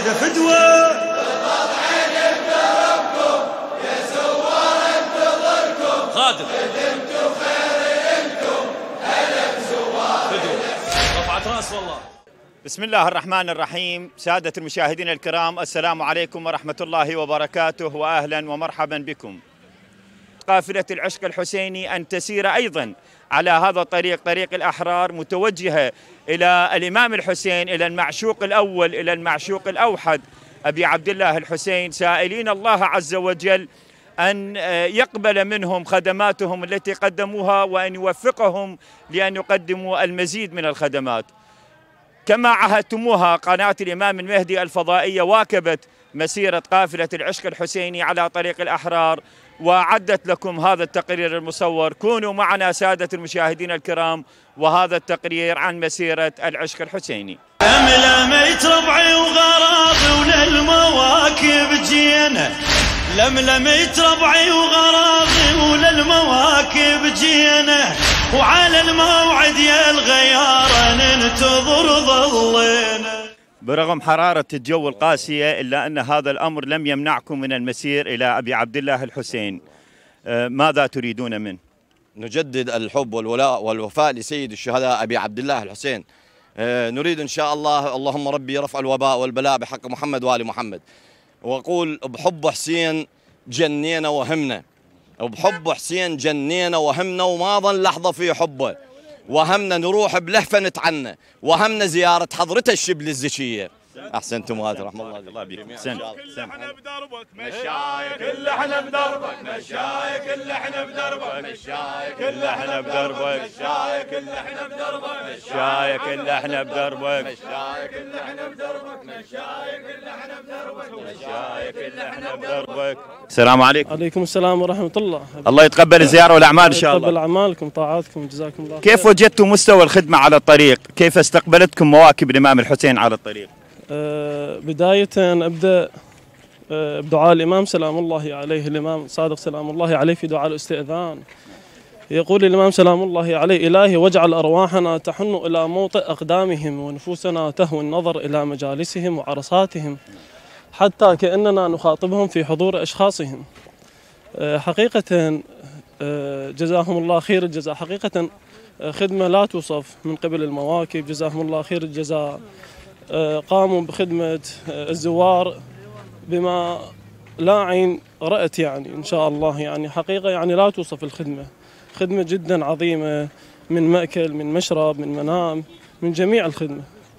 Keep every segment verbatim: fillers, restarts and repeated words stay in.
قصيدة فدوة خادم خدمتوا خير انتم الف زوار رفعت راس والله. بسم الله الرحمن الرحيم. سادة المشاهدين الكرام، السلام عليكم ورحمة الله وبركاته، وأهلا ومرحبا بكم. قافلة العشق الحسيني أن تسير أيضا على هذا الطريق، طريق الأحرار، متوجهة إلى الإمام الحسين، إلى المعشوق الأول، إلى المعشوق الأوحد أبي عبد الله الحسين، سائلين الله عز وجل أن يقبل منهم خدماتهم التي قدموها، وأن يوفقهم لأن يقدموا المزيد من الخدمات. كما عهدتموها، قناة الإمام المهدي الفضائية واكبت مسيرة قافلة العشق الحسيني على طريق الأحرار، وعدت لكم هذا التقرير المصور. كونوا معنا سادة المشاهدين الكرام، وهذا التقرير عن مسيرة العشق الحسيني. لملميت ربعي وغراضي وللمواكب جينا، لملميت ربعي وغراضي وللمواكب جينا، وعلى الموعد يا الغيار ننتظر ظلينا. برغم حرارة الجو القاسية إلا أن هذا الأمر لم يمنعكم من المسير إلى أبي عبد الله الحسين. ماذا تريدون منه؟ نجدد الحب والولاء والوفاء لسيد الشهداء أبي عبد الله الحسين. نريد إن شاء الله، اللهم ربي رفع الوباء والبلاء بحق محمد وآل محمد. وأقول بحب حسين جنينا وهمنا، وبحب حسين جنينا وهمنا، وما ظن لحظة في حبه، وهمنا نروح بلهفة نتعنى، وهمنا زيارة حضرته الشبل الزكية. أحسنتم وهذا رحمة الله الله بكم. أحسنت. كل احنا بدربك مشايك، كل احنا بدربك مشايك، كل احنا بدربك مشايك، كل احنا بدربك مشايك، كل احنا بدربك مشايك، كل احنا بدربك مشايك، كل احنا بدربك مشايك، كل احنا بدربك مشايك، كل احنا بدربك. السلام عليكم. عليكم السلام ورحمة الله. الله يتقبل الزيارة والأعمال إن شاء الله. يتقبل أعمالكم طاعاتكم، جزاكم الله. كيف وجدتوا مستوى الخدمة على الطريق؟ كيف استقبلتكم مواكب الإمام الحسين على الطريق؟ أه بداية أبدأ أه بدعاء الإمام سلام الله عليه، الإمام صادق سلام الله عليه في دعاء الاستئذان. يقول الإمام سلام الله عليه: إلهي واجعل أرواحنا تحن إلى موطئ أقدامهم، ونفوسنا تهوي النظر إلى مجالسهم وعرصاتهم، حتى كأننا نخاطبهم في حضور أشخاصهم. أه حقيقة أه جزاهم الله خير الجزاء، حقيقة خدمة لا توصف من قبل المواكب، جزاهم الله خير الجزاء. قاموا بخدمة الزوار بما لا عين رأت، يعني إن شاء الله، يعني حقيقة يعني لا توصف الخدمة، خدمة جدا عظيمة، من مأكل، من مشرب، من منام، من جميع الخدمة.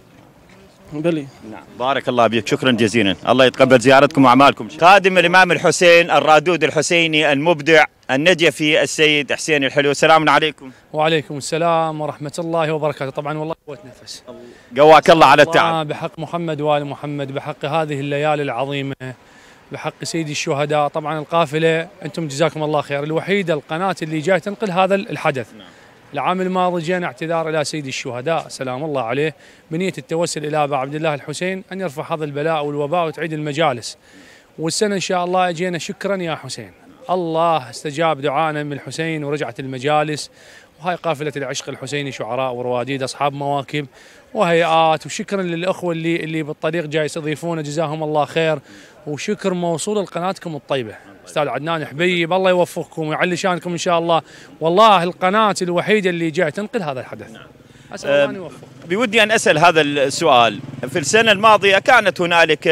بلي. نعم، بارك الله بك، شكرا جزيلا، الله يتقبل زيارتكم وأعمالكم. خادم الإمام الحسين الرادود الحسيني المبدع النجفي السيد حسين الحلو، السلام عليكم. وعليكم السلام ورحمة الله وبركاته. طبعا والله قوة نفس، قواك الله على التعب. بحق محمد وآل محمد، بحق هذه الليالي العظيمة، بحق سيد الشهداء. طبعا القافلة أنتم جزاكم الله خير، الوحيدة القناة اللي جاي تنقل هذا الحدث. العام الماضي جينا اعتذار إلى سيد الشهداء سلام الله عليه، بنية التوسل إلى أبا عبد الله الحسين أن يرفع هذا البلاء والوباء وتعيد المجالس. والسنة إن شاء الله أجينا شكرا يا حسين، الله استجاب دعانا من الحسين ورجعت المجالس. وهاي قافلة العشق الحسيني، شعراء ورواديد أصحاب مواكب وهيئات، وشكرا للأخوة اللي اللي بالطريق جاي يستضيفونا، جزاهم الله خير. وشكر موصول لقناتكم الطيبة، أستاذ عدنان حبيب، الله يوفقكم ويعلي شانكم إن شاء الله. والله القناة الوحيدة اللي جاي تنقل هذا الحدث. أسأل الله أن يوفق. بودي أن أسأل هذا السؤال. في السنة الماضية كانت هنالك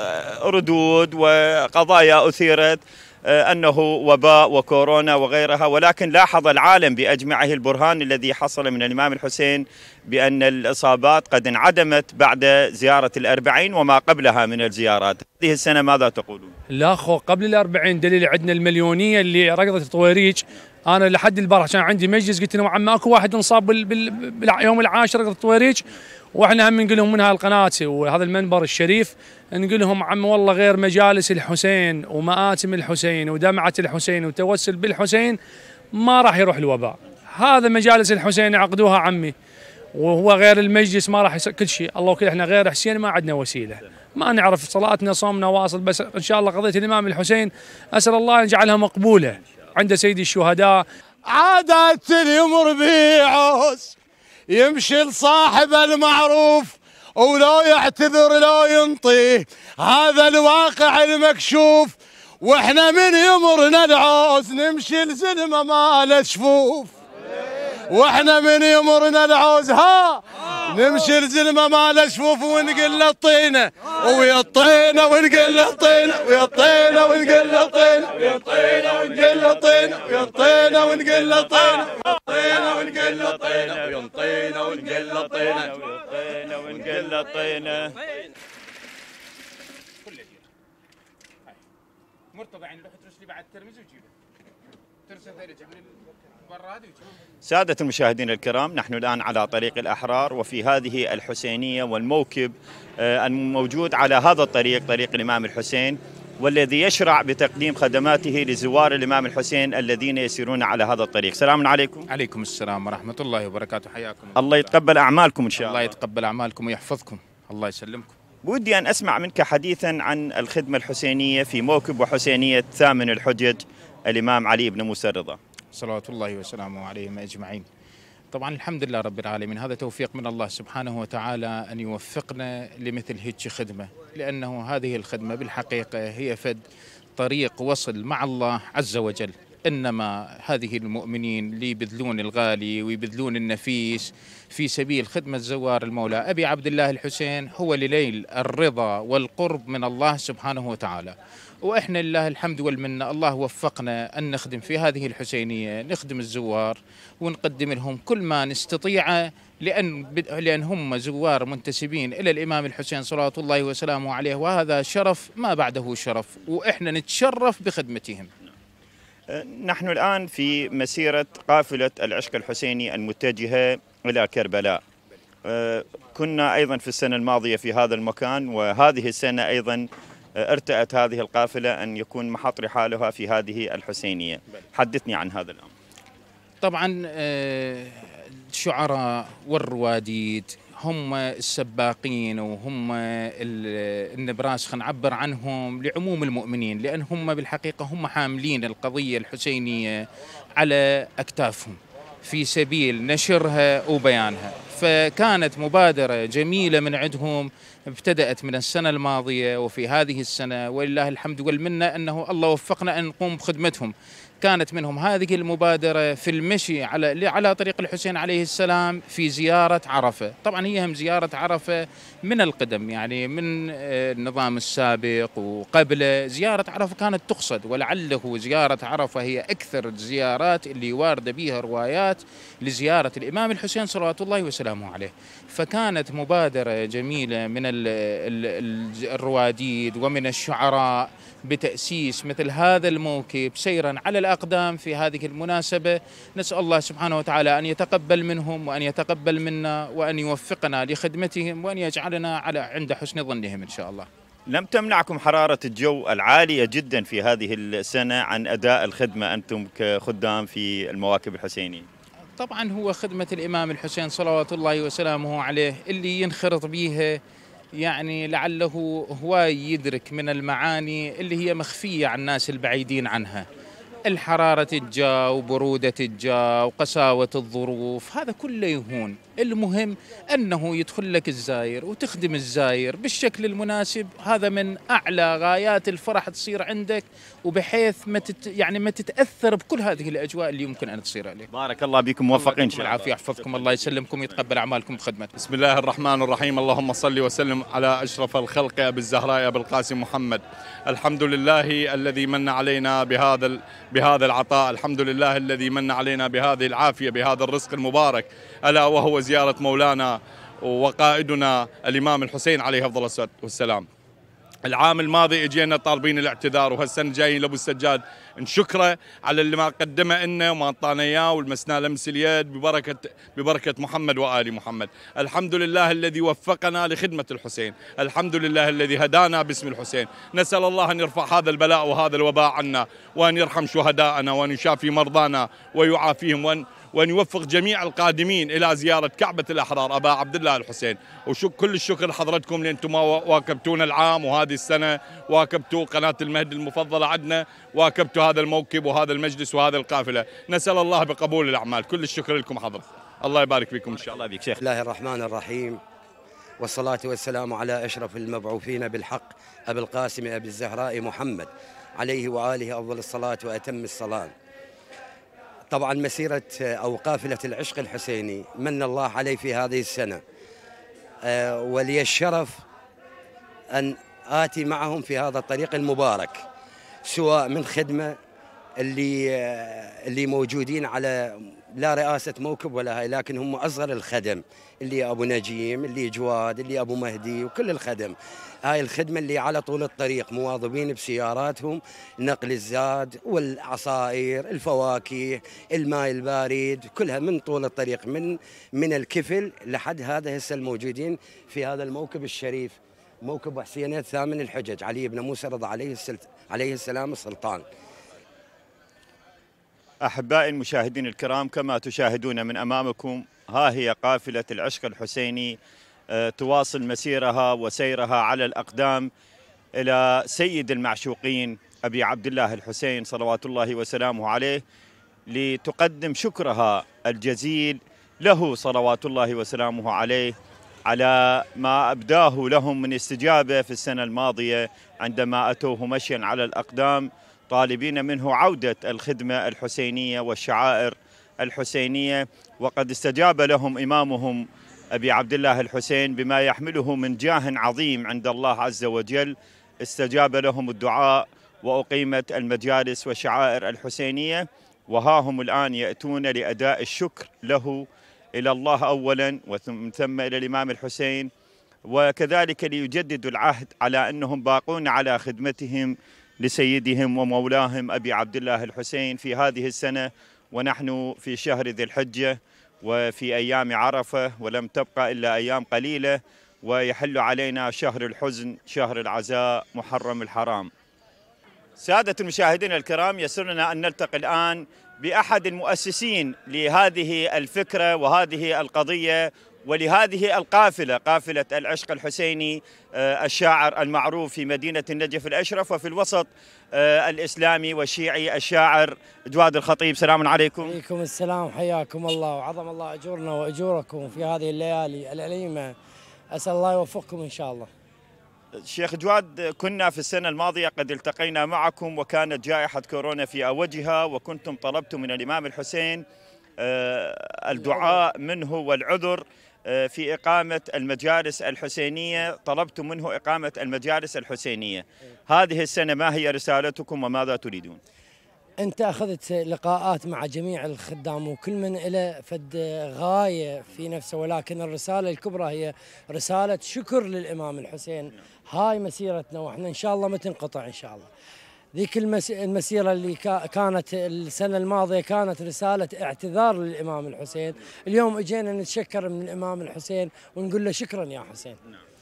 ردود وقضايا أثيرت أنه وباء وكورونا وغيرها، ولكن لاحظ العالم بأجمعه البرهان الذي حصل من الإمام الحسين بأن الإصابات قد انعدمت بعد زيارة الأربعين وما قبلها من الزيارات. هذه السنة ماذا تقولون؟ لا خو قبل الأربعين دليل عندنا المليونية اللي ركضت الطويريج. أنا لحد البارح عشان عندي مجلس قلت لهم عم ماكو واحد انصاب باليوم العاشر ركضت الطويريج، واحنا هم نقول لهم من هاي القناة وهذا المنبر الشريف نقول لهم عم والله غير مجالس الحسين ومآتم الحسين ودمعة الحسين وتوسل بالحسين ما راح يروح الوباء. هذا مجالس الحسين عقدوها عمي، وهو غير المجلس ما راح يصير كل شيء. الله وكيل احنا غير حسين ما عندنا وسيله، ما نعرف صلاتنا صومنا واصل، بس ان شاء الله قضيه الامام الحسين اسال الله ان يجعلها مقبوله عند سيد الشهداء. عادات اليوم ربيع عوس يمشي لصاحب المعروف ولو يعتذر لو ينطيه، هذا الواقع المكشوف. واحنا من يمرنا العوز نمشي الزلمه ما له شفوف، واحنا من يمرنا العوز ها نمشي الزلمه ما له شفوف، ونقل له الطينه ويا الطينه ونقل له الطينه ويا الطينه ونقل له الطينه ويا الطينه ونقل له الطينه ويا الطينه ونقل له الطينه الطينه ونقل له الطينه ويا الطينه ونقل له الطينه الطينه ونقل له الطينه. مرتضى عين لوحة رسلي بعد ترمز وجيبه ترسل ثاني من البراد وجيبه. سادة المشاهدين الكرام، نحن الآن على طريق الأحرار وفي هذه الحسينية، والموكب الموجود على هذا الطريق طريق الإمام الحسين، والذي يشرع بتقديم خدماته لزوار الإمام الحسين الذين يسيرون على هذا الطريق. سلام عليكم. عليكم السلام ورحمة الله وبركاته، حياكم الله يتقبل أعمالكم إن شاء الله. الله يتقبل أعمالكم ويحفظكم، الله يسلمكم. بودي أن أسمع منك حديثا عن الخدمة الحسينية في موكب وحسينية ثامن الحجج الإمام علي بن موسى الرضا صلوات الله وسلامه عليهم أجمعين. طبعا الحمد لله رب العالمين، هذا توفيق من الله سبحانه وتعالى أن يوفقنا لمثل هيك خدمة، لأنه هذه الخدمة بالحقيقة هي فد طريق وصل مع الله عز وجل. إنما هذه المؤمنين اللي يبذلون الغالي ويبذلون النفيس في سبيل خدمة زوار المولى أبي عبد الله الحسين هو لليل الرضا والقرب من الله سبحانه وتعالى. وإحنا لله الحمد والمنة، الله وفقنا أن نخدم في هذه الحسينية، نخدم الزوار ونقدم لهم كل ما نستطيعه، لأن لأن هم زوار منتسبين إلى الإمام الحسين صلوات الله وسلامه عليه، وهذا شرف ما بعده شرف، وإحنا نتشرف بخدمتهم. نحن الآن في مسيرة قافلة العشق الحسيني المتجهة إلى كربلاء. كنا أيضا في السنة الماضية في هذا المكان، وهذه السنة أيضا ارتأت هذه القافلة أن يكون محط رحالها في هذه الحسينية. حدثني عن هذا الأمر. طبعا الشعراء والرواديد هم السباقين وهم النبراس، خلينا نعبر عنهم لعموم المؤمنين، لأن هم بالحقيقة هم حاملين القضية الحسينية على أكتافهم في سبيل نشرها وبيانها. فكانت مبادرة جميلة من عندهم، ابتدأت من السنة الماضية وفي هذه السنة ولله الحمد والمنة أنه الله وفقنا أن نقوم بخدمتهم. كانت منهم هذه المبادرة في المشي على على طريق الحسين عليه السلام في زيارة عرفة. طبعا هي هم زيارة عرفة من القدم، يعني من النظام السابق وقبله زيارة عرفة كانت تقصد، ولعله زيارة عرفة هي أكثر الزيارات اللي واردة بها روايات لزيارة الإمام الحسين صلوات الله وسلامه عليه. فكانت مبادرة جميلة من الرواديد ومن الشعراء بتأسيس مثل هذا الموكب سيرا على الأقدام في هذه المناسبة. نسأل الله سبحانه وتعالى أن يتقبل منهم وأن يتقبل منا وأن يوفقنا لخدمتهم وأن يجعلنا على عند حسن ظنهم إن شاء الله. لم تمنعكم حرارة الجو العالية جدا في هذه السنة عن أداء الخدمة أنتم كخدام في المواكب الحسينية؟ طبعا هو خدمة الإمام الحسين صلوات الله وسلامه عليه اللي ينخرط بيها، يعني لعله هو يدرك من المعاني اللي هي مخفية عن الناس البعيدين عنها. الحرارة الجو وبرودة الجو وقساوة الظروف هذا كله يهون، المهم أنه يدخل لك الزاير وتخدم الزاير بالشكل المناسب. هذا من أعلى غايات الفرح تصير عندك، وبحيث ما تت يعني ما تتأثر بكل هذه الأجواء اللي يمكن أن تصير عليك. بارك الله بكم، موفقين إن شاء الله. العافية يحفظكم، الله يسلمكم ويتقبل أعمالكم بخدمتكم. بسم الله الرحمن الرحيم، اللهم صل وسلم على أشرف الخلق أبي الزهراء أبي القاسم محمد. الحمد لله الذي من علينا بهذا بهذا العطاء، الحمد لله الذي من علينا بهذه العافية بهذا الرزق المبارك، ألا وهو زيارة مولانا وقائدنا الإمام الحسين عليه أفضل الصلاة والسلام. العام الماضي اجينا طالبين الاعتذار، وهالسنه جايين لابو السجاد نشكره على اللي ما قدمه لنا وما اعطانا اياه والمسنا لمس اليد ببركه ببركه محمد وال محمد. الحمد لله الذي وفقنا لخدمه الحسين، الحمد لله الذي هدانا باسم الحسين. نسال الله ان يرفع هذا البلاء وهذا الوباء عنا، وان يرحم شهداءنا، وان يشافي مرضانا ويعافيهم، وان وأن يوفق جميع القادمين إلى زيارة كعبة الأحرار أبا عبد الله الحسين. وشك كل الشكر لحضرتكم لأنتم واكبتونا العام وهذه السنة، واكبتوا قناة المهدي المفضلة عندنا، واكبتوا هذا الموكب وهذا المجلس وهذا القافلة. نسأل الله بقبول الأعمال. كل الشكر لكم حضرة، الله يبارك فيكم إن شاء الله. بك شيخ. بسم الله الرحمن الرحيم. والصلاة والسلام على أشرف المبعوثين بالحق أبي القاسم أبي الزهراء محمد عليه وآله أفضل الصلاة وأتم الصلاة. طبعا مسيرة أو قافلة العشق الحسيني من الله علي في هذه السنة، ولي الشرف أن آتي معهم في هذا الطريق المبارك، سواء من خدمة اللي اللي موجودين على لا رئاسة موكب ولا هاي، لكن هم أصغر الخدم، اللي أبو نجيم، اللي جواد، اللي أبو مهدي، وكل الخدم. هاي الخدمة اللي على طول الطريق مواظبين بسياراتهم، نقل الزاد والعصائر، الفواكه، الماء البارد، كلها من طول الطريق، من من الكفل لحد هذا هسه الموجودين في هذا الموكب الشريف، موكب حسين الثامن الحجج علي بن موسى رضا عليه عليه السلام السلطان. أحبائي المشاهدين الكرام، كما تشاهدون من أمامكم، ها هي قافلة العشق الحسيني تواصل مسيرها وسيرها على الأقدام إلى سيد المعشوقين أبي عبد الله الحسين صلوات الله وسلامه عليه، لتقدم شكرها الجزيل له صلوات الله وسلامه عليه على ما أبداه لهم من استجابة في السنة الماضية عندما أتوه مشيا على الأقدام طالبين منه عودة الخدمة الحسينية والشعائر الحسينية، وقد استجاب لهم إمامهم أبي عبد الله الحسين بما يحمله من جاه عظيم عند الله عز وجل. استجاب لهم الدعاء وأقيمت المجالس والشعائر الحسينية، وها هم الآن يأتون لأداء الشكر له إلى الله أولا ومن ثم إلى الإمام الحسين، وكذلك ليجددوا العهد على أنهم باقون على خدمتهم لسيدهم ومولاهم أبي عبد الله الحسين في هذه السنة، ونحن في شهر ذي الحجة وفي أيام عرفة، ولم تبقى إلا أيام قليلة ويحل علينا شهر الحزن، شهر العزاء، محرم الحرام. سادة المشاهدين الكرام، يسرنا أن نلتقي الآن بأحد المؤسسين لهذه الفكرة وهذه القضية ولهذه القافلة، قافلة العشق الحسيني، الشاعر المعروف في مدينة النجف الأشرف وفي الوسط الإسلامي والشيعي، الشاعر جواد الخطيب. سلام عليكم. عليكم السلام، حياكم الله وعظم الله أجورنا وأجوركم في هذه الليالي الأليمة، أسأل الله يوفقكم إن شاء الله. شيخ جواد، كنا في السنة الماضية قد التقينا معكم وكانت جائحة كورونا في أوجها، وكنتم طلبتم من الإمام الحسين الدعاء منه والعذر في إقامة المجالس الحسينية، طلبتم منه إقامة المجالس الحسينية. هذه السنة ما هي رسالتكم وماذا تريدون؟ أنت أخذت لقاءات مع جميع الخدام وكل من له فد غاية في نفسه، ولكن الرسالة الكبرى هي رسالة شكر للإمام الحسين. هاي مسيرتنا وإحنا إن شاء الله ما تنقطع إن شاء الله. ذيك المسيرة اللي كانت السنة الماضية كانت رسالة اعتذار للإمام الحسين، اليوم اجينا نتشكر من الإمام الحسين ونقول له شكرا يا حسين.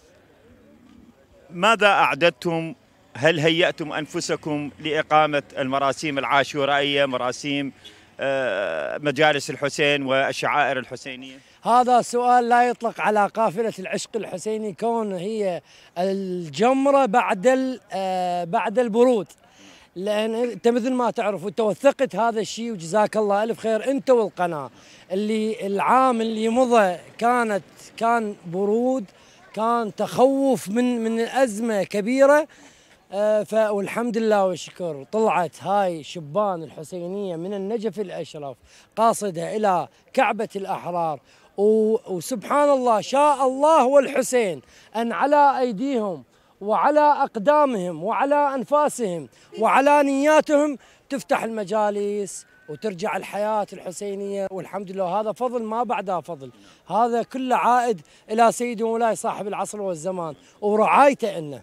ماذا أعددتم؟ هل هيأتم أنفسكم لإقامة المراسيم العاشورائية، مراسيم مجالس الحسين والشعائر الحسينية؟ هذا سؤال لا يطلق على قافلة العشق الحسيني، كون هي الجمرة بعد بعد البرود، لأن أنت مثل ما تعرف وتوثقت هذا الشيء، وجزاك الله ألف خير أنت والقناة، اللي العام اللي مضى كانت كان برود، كان تخوف من من أزمة كبيرة، آه والحمد لله والشكر طلعت هاي شبان الحسينية من النجف الأشرف قاصدة إلى كعبة الأحرار، وسبحان الله شاء الله والحسين أن على أيديهم وعلى أقدامهم وعلى أنفاسهم وعلى نياتهم تفتح المجالس وترجع الحياة الحسينية، والحمد لله هذا فضل ما بعدها فضل، هذا كله عائد إلى سيدي ومولاي صاحب العصر والزمان ورعايته إنه.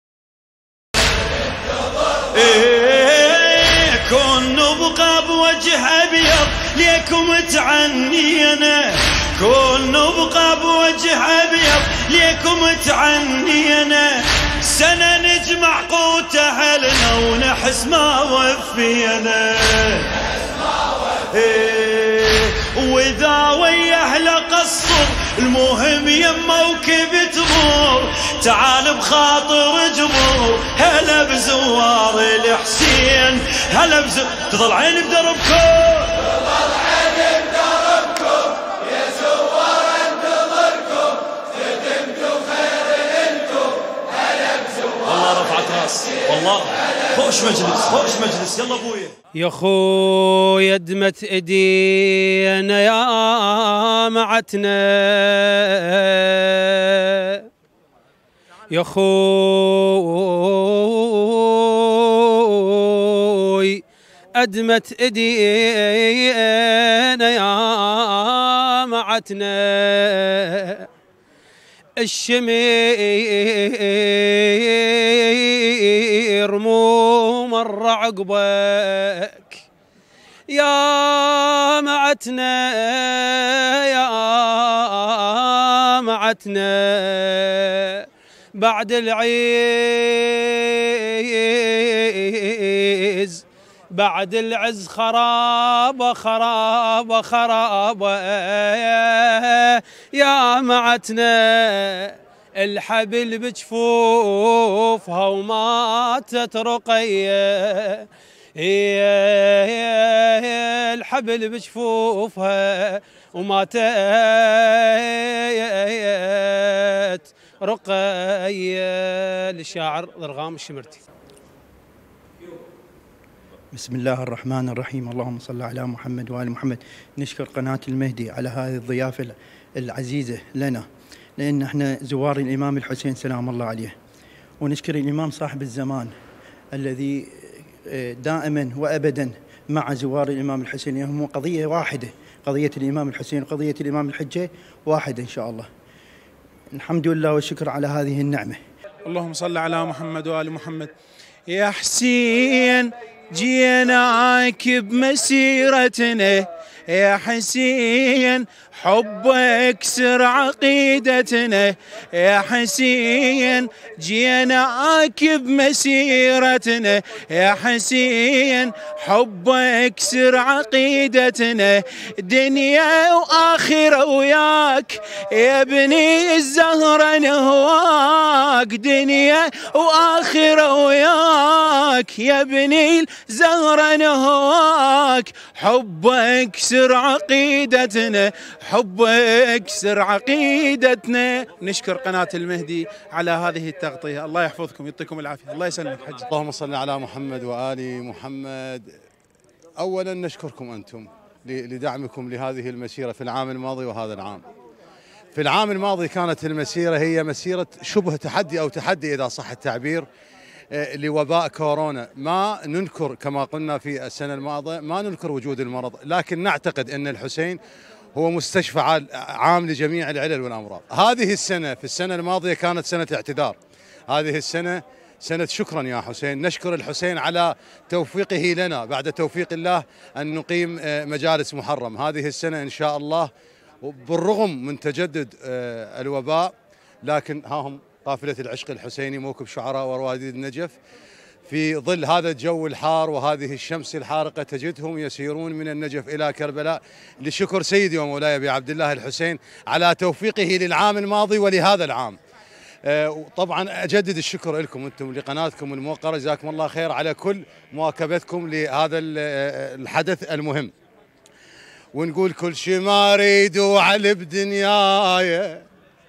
إيه كون نبقى بوجه أبيض ليكم تعنينا، كون نبقى بوجه أبيض ليكم تعنينا، سنة نجمع قوت أهلنا ونحس ما وفينا. إيه وإذا ويا أهل قصر المهم يموكب تمور، تعال بخاطر جمهور، هلا بزوار الحسين، هلا بزوار تظل عيني بدربكم، تظل عيني بدربكم يا زوار انتظركم، خدمتوا عباس والله خوش مجلس خوش مجلس. يلا ابويا. يا خويا دمت ايدينا يا معتنا، يا خوي أدمت ايدينا يا معتنا، الشمير مو مر عقبك يا معتنا، يا معتنا بعد العز، بعد العز خرابة خرابة خرابة يا معتنا، الحبل بجفوفها وماتت رقية، هي الحبل بجفوفها وماتت رقية. للشاعر ضرغام الشمرتي. بسم الله الرحمن الرحيم، اللهم صل على محمد وآل محمد. نشكر قناة المهدي على هذه الضيافة العزيزة لنا، لأن احنا زوار الإمام الحسين سلام الله عليه، ونشكر الإمام صاحب الزمان الذي دائما وأبدا مع زوار الإمام الحسين. هم قضية واحدة، قضية الإمام الحسين وقضية الإمام الحجة واحدة إن شاء الله. الحمد لله والشكر على هذه النعمة. اللهم صل على محمد وآل محمد. يا حسين جيناك بمسيرتنا، يا حسين حبك سر عقيدتنا، يا حسين جيناك بمسيرتنا، يا حسين حبك سر عقيدتنا، دنيا وآخرة وياك يا ابني الزهرة نهواك، دنيا وآخرة وياك يا ابني الزهرة نهواك، حبك سر عقيدتنا، حبك سر عقيدتنا. نشكر قناة المهدي على هذه التغطية. الله يحفظكم ويعطيكم العافية. الله يسلمك حج. اللهم صل على محمد وآل محمد. أولا نشكركم أنتم لدعمكم لهذه المسيرة في العام الماضي وهذا العام. في العام الماضي كانت المسيرة هي مسيرة شبه تحدي أو تحدي إذا صح التعبير لوباء كورونا. ما ننكر كما قلنا في السنة الماضية، ما ننكر وجود المرض، لكن نعتقد أن الحسين هو مستشفى عام لجميع العلل والأمراض. هذه السنة في السنة الماضية كانت سنة اعتذار، هذه السنة سنة شكرا يا حسين. نشكر الحسين على توفيقه لنا بعد توفيق الله أن نقيم مجالس محرم. هذه السنة إن شاء الله بالرغم من تجدد الوباء، لكن ها هم قافلة العشق الحسيني موكب شعراء ورواديد النجف في ظل هذا الجو الحار وهذه الشمس الحارقة تجدهم يسيرون من النجف إلى كربلاء لشكر سيدي ومولاي أبي عبد الله الحسين على توفيقه للعام الماضي ولهذا العام. طبعا أجدد الشكر لكم أنتم لقناتكم الموقرة، جزاكم الله خير على كل مواكبتكم لهذا الحدث المهم. ونقول كل شي ما أريد وعلي بدنياي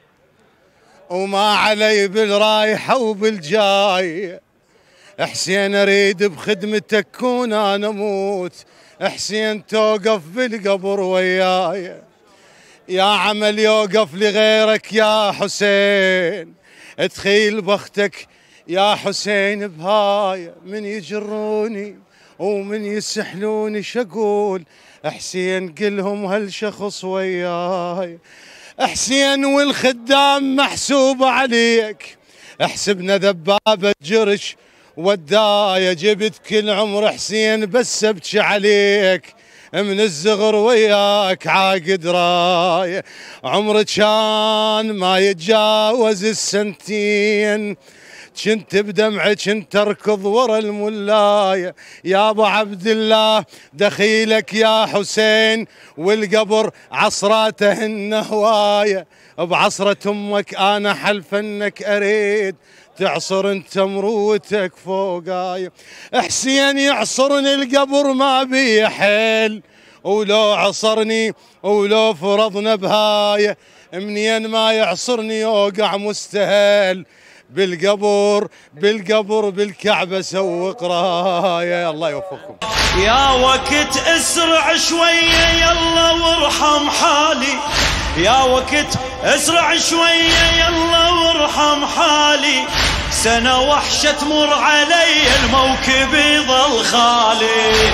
وما علي بالرايحة وبالجاي، حسين أريد بخدمتك كون أنا أموت، حسين توقف بالقبر وياي، يا عمل يوقف لغيرك يا حسين، تخيل بختك يا حسين بهاي، من يجروني ومن يسحلوني شقول، حسين قلهم هالشخص وياي، حسين والخدام محسوب عليك، احسبنا ذبابة جرش وداية، جبت كل عمر حسين بس ابكي عليك، من الزغر وياك عاقد راية، عمرك كان ما يتجاوز السنتين، كنت بدمعك انت تركض ورا الملاية، يا ابو عبد الله دخيلك يا حسين، والقبر عصراته النهواية، بعصرة امك انا حلف انك اريد تعصر انت مروتك فوقاي، حسين يعصرني القبر ما بي حيل، ولو عصرني ولو فرضنا بهاية، منين ما يعصرني يوقع مستهل، بالقبر بالقبر بالكعبة سوق راية. الله يوفقكم. يا وقت اسرع شوية يلا وارحم حالي، يا وقت اسرع شوية يلا وارحم حالي، سنة وحشة تمر علي الموكب يظل خالي.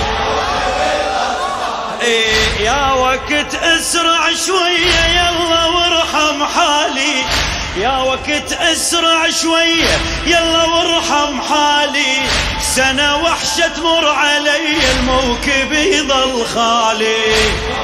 إيه يا وقت اسرع شوية يلا وارحم حالي، يا وقت اسرع شوية يلا وارحم حالي، سنة وحشة تمر علي الموكب يظل خالي.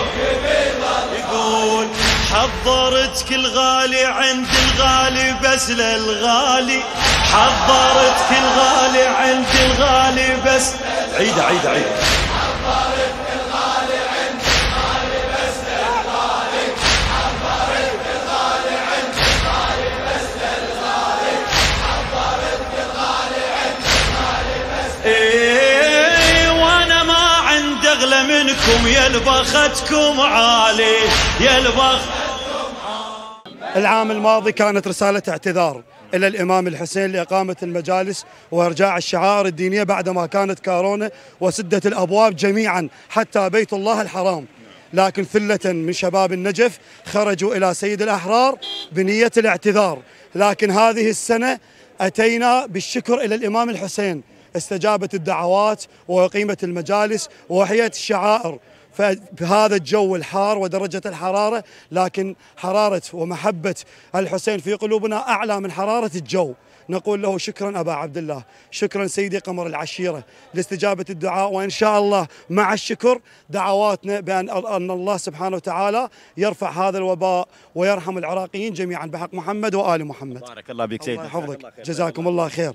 يقول حضرتك الغالي عند الغالي بس للغالي، حضرتك الغالي عند الغالي بس. عيدة عيدة عيدة. حضرتك الغالي عند الغالي بس للغالي، حضرتك الغالي عند الغالي بس للغالي، حضرتك الغالي عند الغالي بس. ايه وانا ما عندي اغلى منكم يا البختكم عالي، يا البختكم. العام الماضي كانت رسالة اعتذار إلى الإمام الحسين لإقامة المجالس وإرجاع الشعائر الدينية بعدما كانت كورونا وسدت الأبواب جميعا حتى بيت الله الحرام، لكن ثلة من شباب النجف خرجوا إلى سيد الأحرار بنية الاعتذار. لكن هذه السنة أتينا بالشكر إلى الإمام الحسين، استجابت الدعوات وأقيمت المجالس وأحيت الشعائر فهذا الجو الحار ودرجة الحرارة، لكن حرارة ومحبة الحسين في قلوبنا أعلى من حرارة الجو. نقول له شكرا أبا عبد الله، شكرا سيدي قمر العشيرة لاستجابة الدعاء، وإن شاء الله مع الشكر دعواتنا بأن أن الله سبحانه وتعالى يرفع هذا الوباء ويرحم العراقيين جميعا بحق محمد وآل محمد. بارك الله بك سيدي. الله يحفظك، جزاكم الله خير.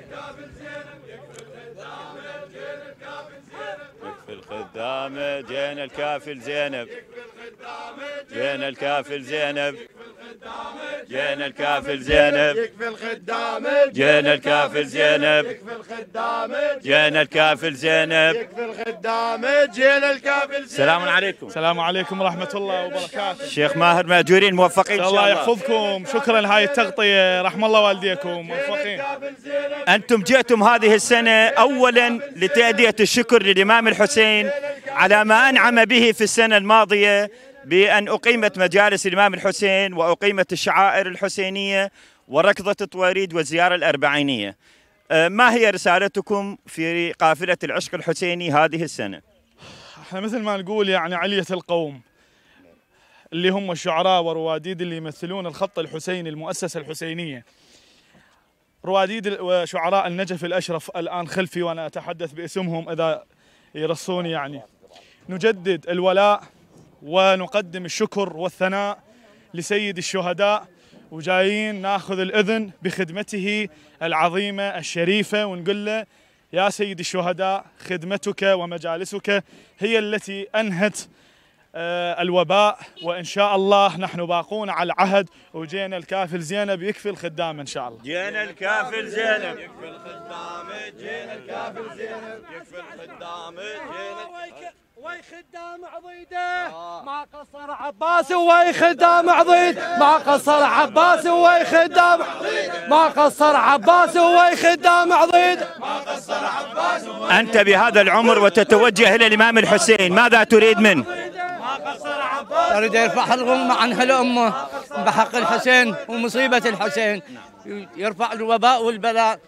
الخدامة جينا الكافل زينب، جينا الكافل زينب، جينا الكافل زينب، يكفي الخدامة، جينا الكافل زينب، يكفي الخدامة، جينا الكافل زينب، يكفي الخدامة، جينا الكافل زينب. السلام عليكم. السلام عليكم ورحمة الله وبركاته. شيخ ماهر مأجورين موفقين إن شاء الله. الله يحفظكم، شكرا لهاي التغطية، رحم الله والديكم، موفقين. أنتم جئتم هذه السنة أولا لتأدية الشكر للإمام الحسين على ما أنعم به في السنة الماضية بأن أقيمت مجالس الإمام الحسين وأقيمت الشعائر الحسينية وركضة الطواريد والزيارة الأربعينية. ما هي رسالتكم في قافلة العشق الحسيني هذه السنة؟ احنا مثل ما نقول يعني علية القوم اللي هم الشعراء ورواديد اللي يمثلون الخط الحسيني، المؤسسة الحسينية، رواديد وشعراء النجف الأشرف الآن خلفي وأنا أتحدث باسمهم إذا يرصوني. يعني نجدد الولاء ونقدم الشكر والثناء لسيد الشهداء، وجايين ناخذ الإذن بخدمته العظيمة الشريفة ونقول له يا سيد الشهداء خدمتك ومجالسك هي التي أنهت الوباء، وإن شاء الله نحن باقون على العهد، وجينا الكافل زينب يكفي الخدامة إن شاء الله. جينا الكافل زينب يكفي الخدامة، جينا الكافل زينب يكفي الخدامة، جينا وي خدام عضيده ما قصر عباس، وي خدام عضيد ما قصر عباس، وي خدام ما قصر عباس، وي خدام عضيد ما قصر عباس. أنت بهذا العمر وتتوجه إلى الإمام الحسين، ماذا تريد منه؟ أريد يرفع الغمة عن هالأمة بحق الحسين ومصيبة الحسين، يرفع الوباء والبلاء.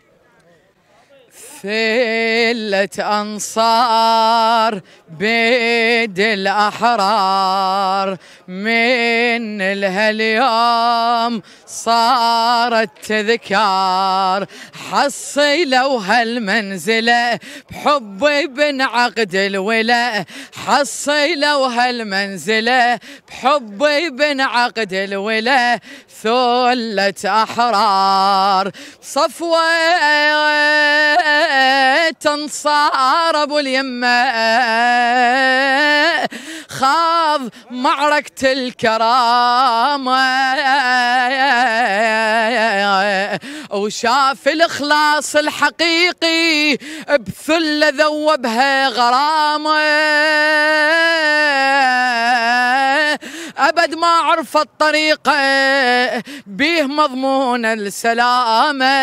ثلة أنصار بيد الأحرار من الهاليوم صارت تذكار، حصلوا هالمنزلة بحب بن عقد الولاء، حصلوا هالمنزلة بحب بن عقد الولاء، ثلة أحرار صفوة أنصار أبو اليمة، خاض معركة الكرامة وشاف الإخلاص الحقيقي بثلة ذوبها غرامة، أبد ما عرف الطريقة بيه مضمون السلامة،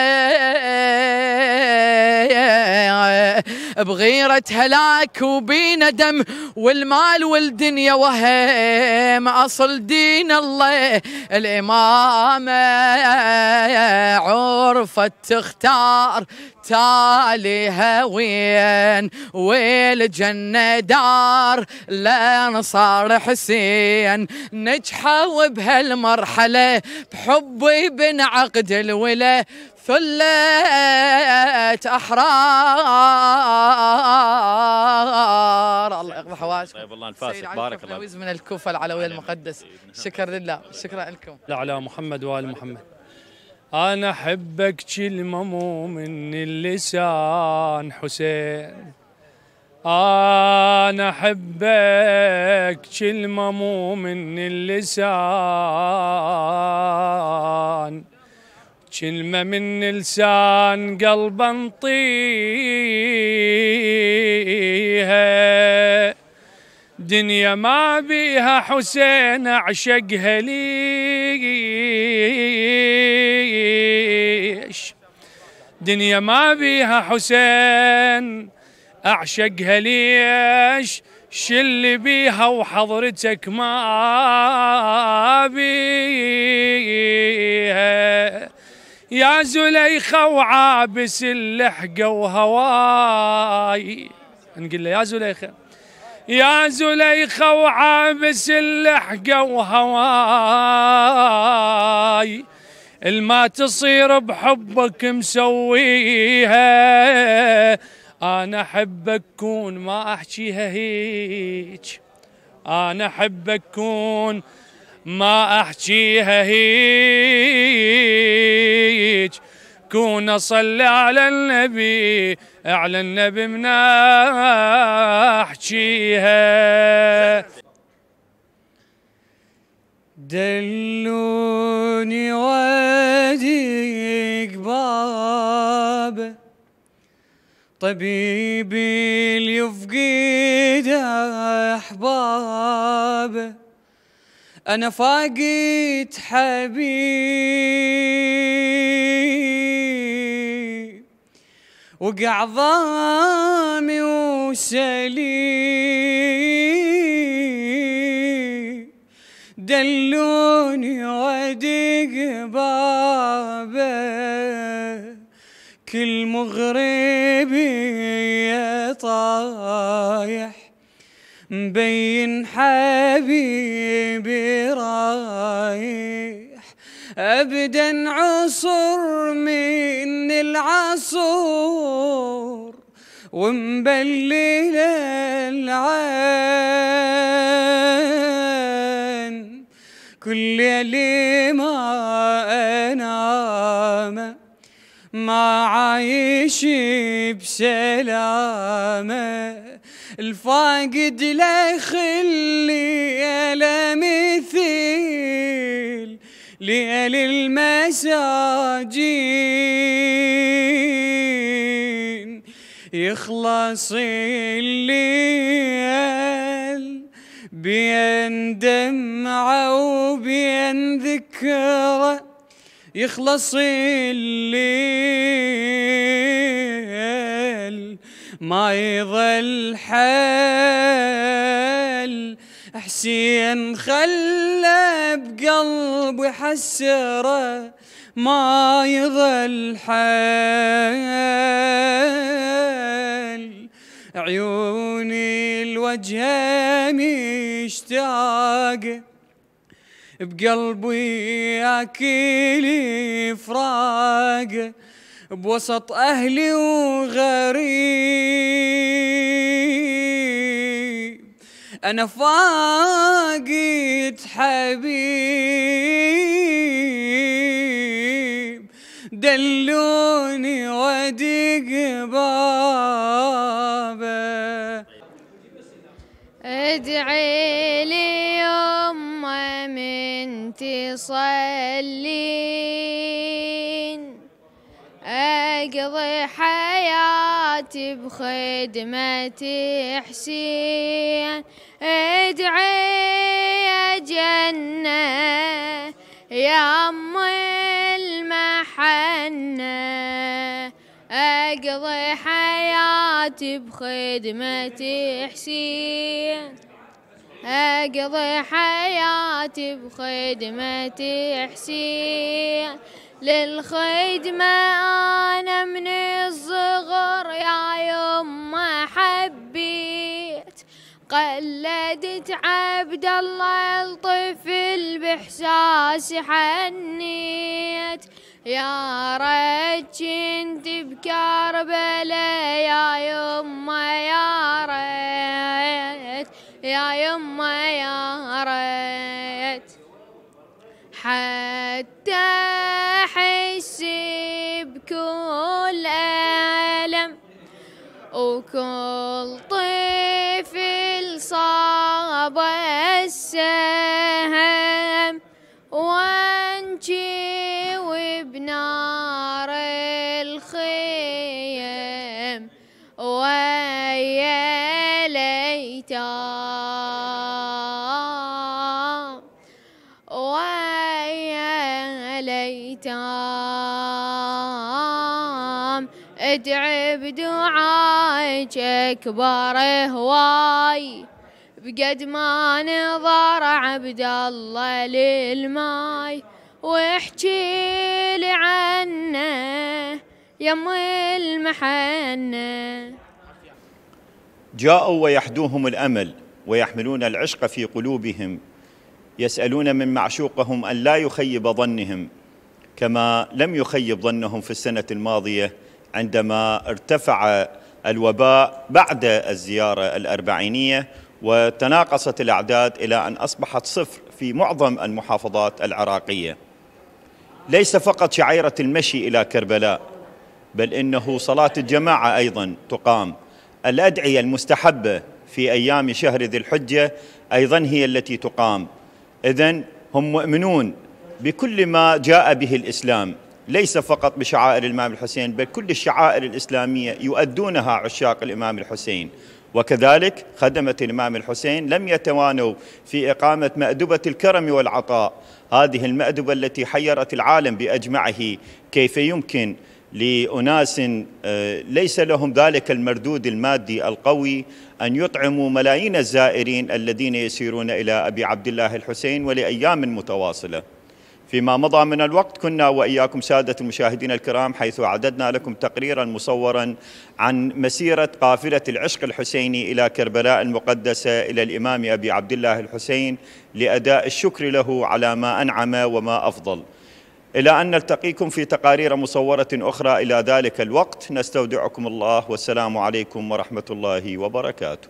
بغيرة هلاك وبندم والمال والدنيا وهم، أصل دين الله الإمامة عرفت تختار تاليها وين والجنة دار لأنصار حسين، نجحوا بهالمرحلة بحبي بن عقد الولا ثلة أحرار. الله يقضي حوائجكم. طيب الله نفاسك، بارك الله. من الكوفة العلوية المقدس، شكر لله، شكرا لكم. على محمد وآل محمد. أنا أحبك كلمة مو من اللسان حسين، أنا أحبك كلمة مو من اللسان، كلمة من لسان قلب انطيها، دنيا ما بيها حسين أعشقها ليش، دنيا ما بيها حسين أعشقها ليش، شل بيها وحضرتك ما بيها، يا زليخة وعابس اللحقة وهواي، نقول له يا زليخة يا زليخة وعابس اللحقة وهواي، الما تصير بحبك مسويها، أنا أحبك كون ما أحكيها هيج، أنا أحبك كون ما أحكيها هيج، كون أصلي على النبي على النبي من أحكيها. دلوني واديك بابه، طبيبي اللي يفقد أحبابه، أنا فاقد حبيب وقعظامي وسليم، دلوني ودق بابه، كل مغربي طايح مبين حبيبي رايح، أبدا عصر من العصور ومبلل العين، كل ليلة ما أنام ما عايش بسلامة، الفاقد لا يخلي لا مثيل ليل المساجين، يخلص الليل بين دمعة وبين ذكرى، يخلص الليل ما يظل حال، حسين خلى بقلبي حسرة ما يظل حال، عيوني الوجه مشتاقة بقلبي ياكلي فراق، بوسط أهلي وغريب أنا فاقد حبيب، دلوني ودق بابه. ادعي لي يمه من تصلين، أقضي حياة بخدمة حسين، ادعي يا جنة يا أم المحنة، أقضي حياتي بخدمة حسين، أقضي حياتي بخدمة حسين، للخدمة أنا من الصغر يا يما حبيت، قلدت عبد الله الطفل بإحساس حنيت، يا ريت كنت بكربلاء يا يما يا ريت، يا يما يا ريت، حتى أحس بكل ألم وكل طفل صاب السهم، وانجي بنار الخيم ويا ليتام، ويا ليتام، ادعي بدعائك اكبر هواي، بقد ما نظر عبد الله للماي، واحكي لي عنه يم المحنة. جاءوا ويحدوهم الأمل ويحملون العشق في قلوبهم، يسألون من معشوقهم أن لا يخيب ظنهم، كما لم يخيب ظنهم في السنة الماضية عندما ارتفع الوباء بعد الزيارة الأربعينية، وتناقصت الأعداد إلى أن أصبحت صفر في معظم المحافظات العراقية. ليس فقط شعيرة المشي إلى كربلاء، بل إنه صلاة الجماعة أيضا تقام، الأدعية المستحبة في أيام شهر ذي الحجة أيضا هي التي تقام. إذن هم مؤمنون بكل ما جاء به الإسلام، ليس فقط بشعائر الإمام الحسين، بل كل الشعائر الإسلامية يؤدونها عشاق الإمام الحسين. وكذلك خدمة الإمام الحسين لم يتوانوا في إقامة مأدبة الكرم والعطاء، هذه المأدبة التي حيرت العالم بأجمعه، كيف يمكن لأناس ليس لهم ذلك المردود المادي القوي أن يطعموا ملايين الزائرين الذين يسيرون إلى أبي عبد الله الحسين ولأيام متواصلة. فيما مضى من الوقت كنا وإياكم سادة المشاهدين الكرام حيث أعددنا لكم تقريرا مصورا عن مسيرة قافلة العشق الحسيني إلى كربلاء المقدسة إلى الإمام أبي عبد الله الحسين لأداء الشكر له على ما أنعم وما أفضل. إلى أن نلتقيكم في تقارير مصورة أخرى، إلى ذلك الوقت نستودعكم الله، والسلام عليكم ورحمة الله وبركاته.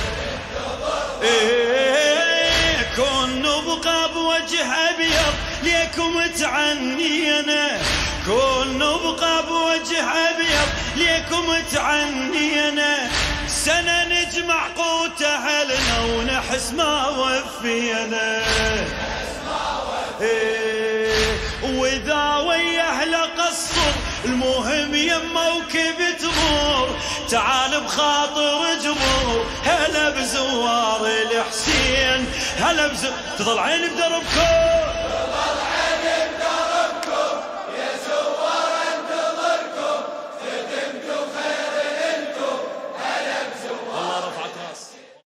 كون نبقى بوجه أبيض ليكم تعنينا، كون نبقى بوجه أبيض ليكم تعنينا، سنة نجمع قوت أهلنا ونحس ما وفينا، وإذا ويا أهل قصر المهم يما وكيف تمور، تعال بخاطر جمهور، هلا بزوار الحسين، هلا بزوار تظل عيني بدربكم.